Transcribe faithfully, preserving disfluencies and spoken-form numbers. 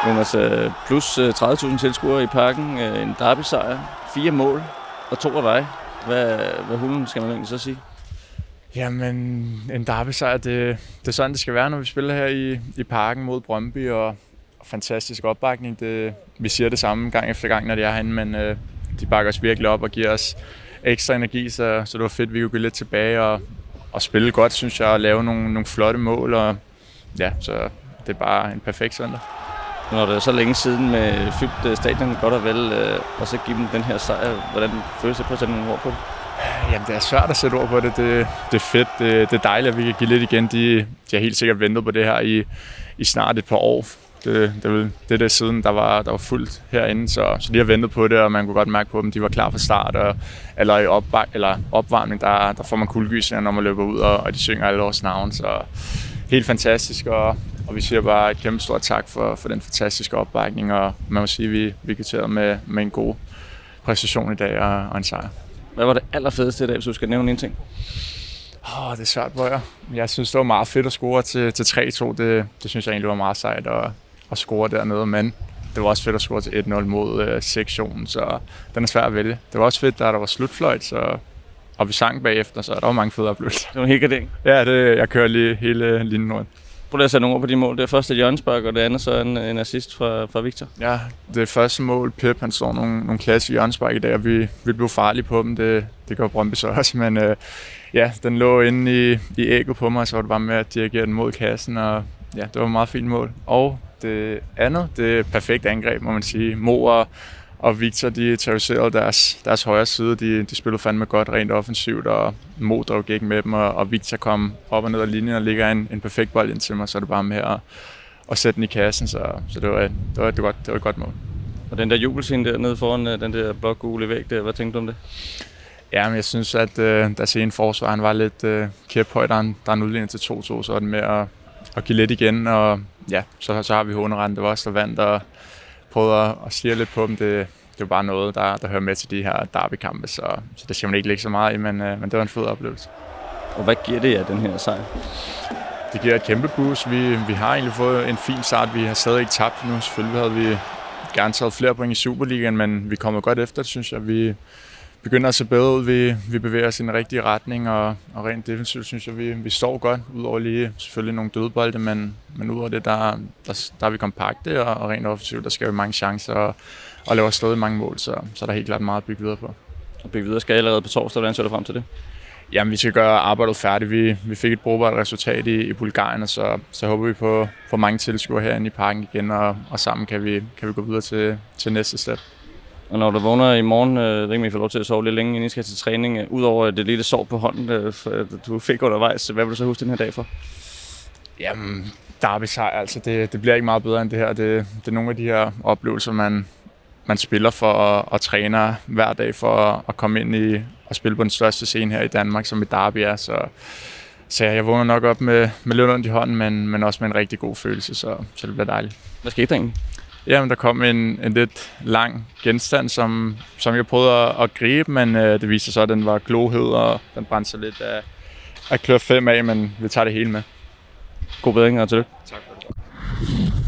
Jonas, plus tredive tusind tilskuere i Parken, en derby-sejr, fire mål og to af dig. Hvad, hvad hulen skal man egentlig så sige? Jamen, en derby-sejr, det, det er sådan, det skal være, når vi spiller her i, i Parken mod Brøndby, og, og fantastisk opbakning. Det, vi siger det samme gang efter gang, når de er herinde, men øh, de bakker os virkelig op og giver os ekstra energi, så, så det var fedt, at vi kunne gå lidt tilbage og, og spille godt, synes jeg, og lave nogle, nogle flotte mål, og ja, så det er bare en perfekt søndag. Når det er så længe siden med fyldt stadion godt og vel, øh, og så give dem den her sejr, hvordan føles det på at sætte nogle ord på det? Jamen, det er svært at sætte ord på det. Det, det er fedt. Det, det er dejligt, at vi kan give lidt igen. De, de har helt sikkert ventet på det her i, i snart et par år. Det, det, det der siden, der var, der var fuldt herinde, så, så de har ventet på det, og man kunne godt mærke på dem, de var klar fra start. Og, eller i opbak, eller opvarmning, der, der får man kuldegysninger, når man løber ud, og, og de synger alle vores navn. Så helt fantastisk, og, og vi siger bare et kæmpe stort tak for, for den fantastiske opbakning, og man må sige, at vi, vi kvitterede med, med en god præstation i dag og, og en sejr. Hvad var det allerfedeste i dag, hvis du skal nævne en ting? Åh, oh, det er svært, Bøjer. Jeg synes, det var meget fedt at score til, til tre to. Det, det synes jeg egentlig var meget sejt at, at score dernede, men det var også fedt at score til et nul mod uh, sektionen, så den er svær at vælge. Det var også fedt, da der var slutfløjt, så, og vi sang bagefter, så der var mange fede oplevelser. Det var en hel gardering? Ja, det, jeg kører lige hele linjen rundt. Prøv lige at sætte nogle ord på de mål. Det er først et hjørnespark, og det andet så en, en assist fra, fra Victor. Ja, det første mål, Pep, han slår nogle, nogle klassiske hjørnespark i dag, og vi, vi blev farlige på dem. Det, det gør Brøndby så også, men øh, ja, den lå inde i, i ægget på mig, så var det bare med at dirigere den mod kassen, og ja, det var et meget fint mål. Og det andet, det er perfekt angreb, må man sige. Mo og, og Victor, de terroriserede deres, deres højre side. De, de spillede fandme godt rent offensivt, og Mo drog gik med dem, og, og Victor kom op og ned ad linjen og ligger en, en perfekt bold ind til mig, så er det bare med at, at sætte den i kassen, så, så det, var, det, var, det, var godt, det var et godt mål. Og den der jubelscene dernede foran den der blågule væg der, hvad tænkte du om det? Ja, men jeg synes, at øh, der scenen forsvaren var lidt øh, kæphøj, der er en, der er en udligning til to to, så er det med at, at give lidt igen, og ja, så, så har vi håneranden, det var også der vandt, og prøvede at, at stige lidt på dem. Det, det var bare noget, der, der hører med til de her derbykampe, så, så det skal man ikke lægge så meget i, men, øh, men det var en fed oplevelse. Og hvad giver det af den her sejr? Det giver et kæmpe boost. Vi, vi har egentlig fået en fin start. Vi har stadig ikke tabt endnu. Selvfølgelig havde vi gerne taget flere point i Superligaen, men vi kommer godt efter det, synes jeg. Vi begynder at se bedre ud. Vi, vi bevæger os i den rigtige retning, og, og rent defensivt synes jeg, vi, vi står godt. Udover lige selvfølgelig nogle dødbolde, men, men udover det, der, der, der er vi kompakte, og, og rent offensivt, der skal vi mange chancer, og, og laver stadig mange mål, så, så der er helt klart meget at bygge videre på. Og bygge videre skal allerede på torsdag. Hvordan ser du frem til det? Jamen, vi skal gøre arbejdet færdigt. Vi, vi fik et brugbart resultat i, i Bulgarien, og så, så håber vi på, på mange tilskuere herinde i Parken igen, og, og sammen kan vi, kan vi gå videre til, til næste step. Og når du vågner i morgen, øh, det kan vi få lov til at sove lidt længe, inden I skal til træning. Øh, Udover det lille sår på hånden, øh, du fik undervejs, hvad vil du så huske den her dag for? Jamen, derby-sejr, altså det, det bliver ikke meget bedre end det her. Det, det er nogle af de her oplevelser, man, man spiller for at, at træne hver dag for at, at komme ind i og spille på den største scene her i Danmark, som i derby er. Så, så jeg vågner nok op med, med lidt ondt i hånden, men, men også med en rigtig god følelse, så, så det bliver dejligt. Hvad skete der egentlig? Jamen, der kom en, en lidt lang genstand, som, som jeg prøvede at, at gribe, men øh, det viste sig, at den var glohed, og den brændte sig lidt af, af klør fem af, men vi tager det hele med. God bedring og tillykke. Tak for det.